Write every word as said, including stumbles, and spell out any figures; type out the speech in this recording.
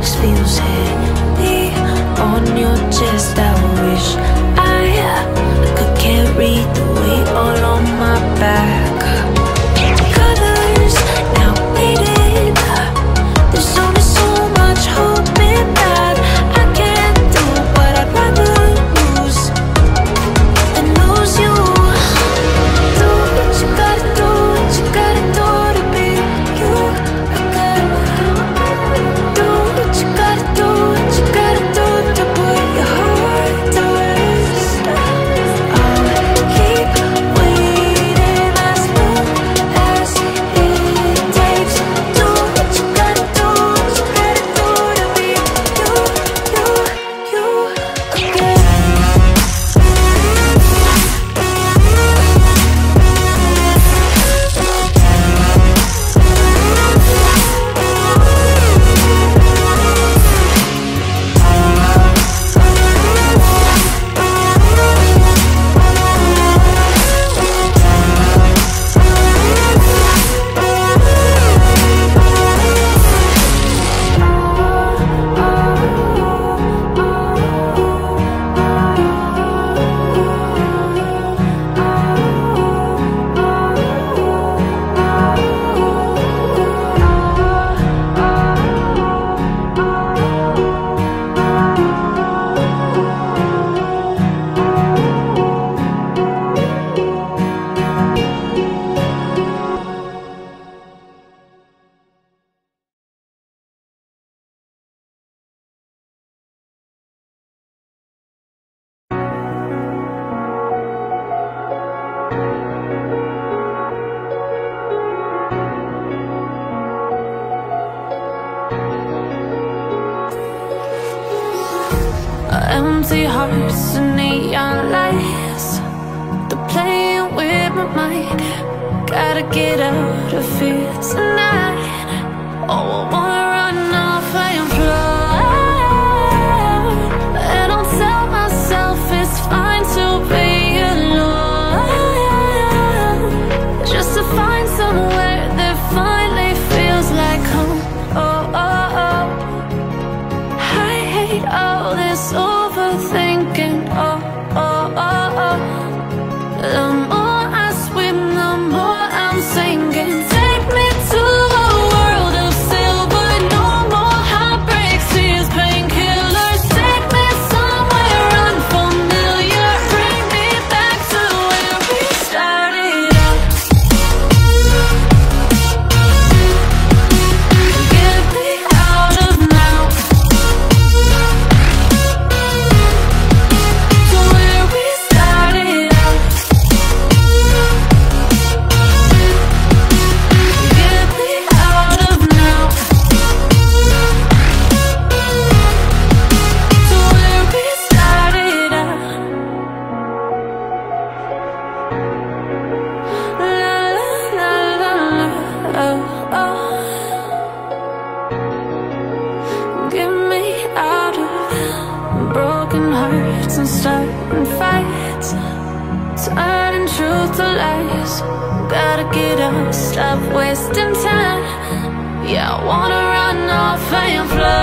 makes feels heavy on your chest. I wish I could carry the weight all on my back. Colors now faded. There's only so much hope in that. I can't do what I'd rather lose than lose you. Do what you gotta do, what you gotta do to be you. I gotta do what you gotta do, what you gotta do to put your heart to rest. I'll keep waiting as long as it takes. Do what you gotta do, what you gotta do to be you, you, you again. Empty hearts and neon lights, they're playing with my mind. Gotta get out of here tonight. Oh, I wanna run off and fly, and I'll tell myself it's fine to be alone, just to find somewhere that finally feels like home. Oh, oh, oh. I hate all this overthinking. Oh, oh, oh, oh. The more I swim, the more I'm sinking. Take me to a world of silver. No more heartbreaks, tears, painkillers. Take me somewhere unfamiliar. Bring me back to where we started out. Get me out of now. To where we started out. Get me out of now. To where we started out. La la la la, oh, oh. Get me out of broken hearts and starting fights, turning truth to lies. Gotta get up, stop wasting time. Yeah, I wanna run off and fly.